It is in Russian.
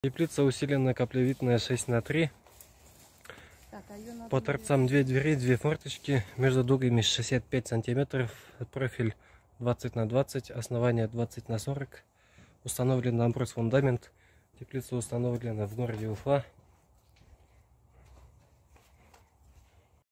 Теплица усиленная каплевидная 6×3. По торцам 2 двери, 2 форточки, между дугами 65 сантиметров, профиль 20×20, основание 20×40. Установлен на брус фундамент. Теплица установлена в городе Уфа.